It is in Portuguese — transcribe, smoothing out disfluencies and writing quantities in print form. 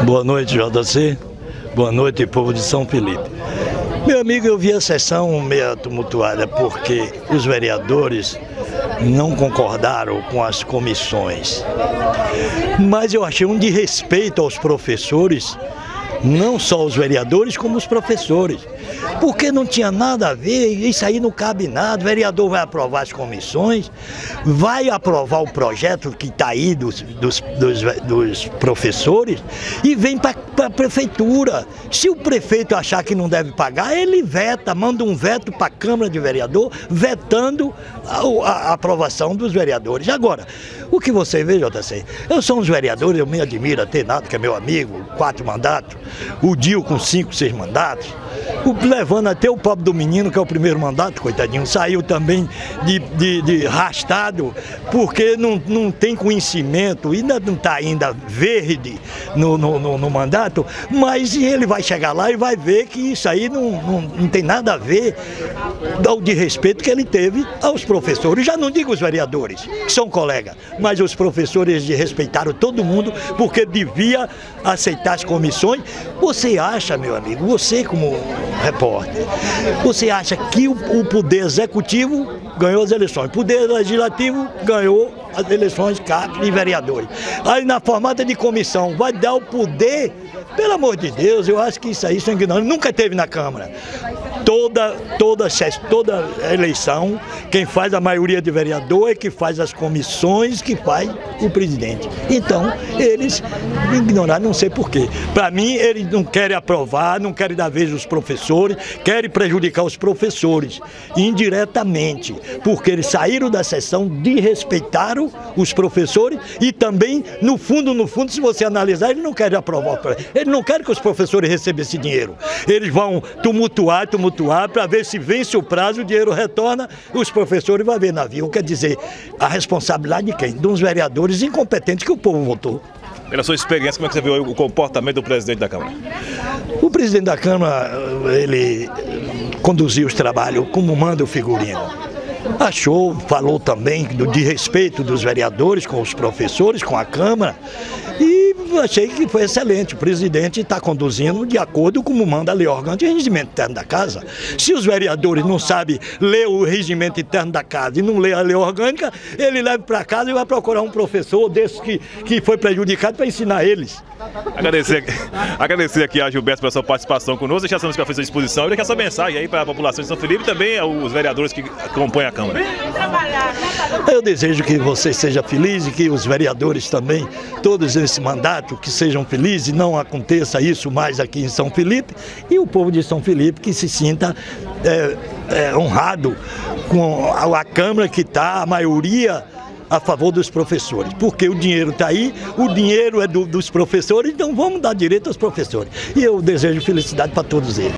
Boa noite, JC. Boa noite, povo de São Felipe. Meu amigo, eu vi a sessão meio tumultuada porque os vereadores não concordaram com as comissões. Mas eu achei um desrespeito aos professores, não só os vereadores, como os professores. Porque não tinha nada a ver, isso aí não cabe nada. O vereador vai aprovar as comissões, vai aprovar o projeto que está aí dos professores e vem para a prefeitura. Se o prefeito achar que não deve pagar, ele veta, manda um veto para a Câmara de Vereador, vetando a aprovação dos vereadores. Agora, o que você vê, JC, eu sou um dos vereadores, eu me admiro a Tenato, que é meu amigo, 4 mandatos, o Dil com 5, 6 mandatos, levando até o pobre do menino, que é o primeiro mandato, coitadinho, saiu também de arrastado, porque não tem conhecimento, ainda não está ainda verde no mandato, mas ele vai chegar lá e vai ver que isso aí não tem nada a ver ao desrespeito que ele teve aos professores. Já não digo os vereadores, que são colegas, mas os professores desrespeitaram todo mundo, porque devia aceitar as comissões. Você acha, meu amigo, você como repórter, você acha que o poder executivo ganhou as eleições, o poder legislativo ganhou as eleições de vereadores. Aí na formata de comissão vai dar o poder, pelo amor de Deus, eu acho que isso aí são ignorantes, nunca teve na Câmara. Toda eleição, quem faz a maioria de vereador é que faz as comissões, que faz o presidente. Então, eles ignoraram, não sei porquê. Para mim, eles não querem aprovar, não querem dar vez aos professores, querem prejudicar os professores, indiretamente, porque eles saíram da sessão, desrespeitaram os professores e também, no fundo, se você analisar, eles não querem aprovar, eles não querem que os professores recebam esse dinheiro. Eles vão tumultuar para ver se vence o prazo, o dinheiro retorna, os professores vão ver navio. Quer dizer, a responsabilidade de quem? De uns vereadores incompetentes que o povo votou. Pela sua experiência, como é que você viu o comportamento do presidente da Câmara? O presidente da Câmara, ele conduziu os trabalhos como manda o figurino. Falou também do desrespeito dos vereadores com os professores, com a Câmara, e achei que foi excelente. O presidente está conduzindo de acordo com como manda a lei orgânica e o regimento interno da casa. Se os vereadores não sabem ler o regimento interno da casa e não ler a lei orgânica, ele leva para casa e vai procurar um professor desse que foi prejudicado para ensinar eles. Agradecer aqui a Gilberto pela sua participação conosco, deixar essa música à disposição e deixar essa mensagem aí para a população de São Felipe e também aos vereadores que compõem a Câmara. Eu desejo que você seja feliz e que os vereadores também, todos esse mandato, que sejam felizes e não aconteça isso mais aqui em São Felipe, e o povo de São Felipe que se sinta honrado com a Câmara que está, a maioria, a favor dos professores, porque o dinheiro está aí, o dinheiro é dos professores, então vamos dar direito aos professores. E eu desejo felicidade para todos eles.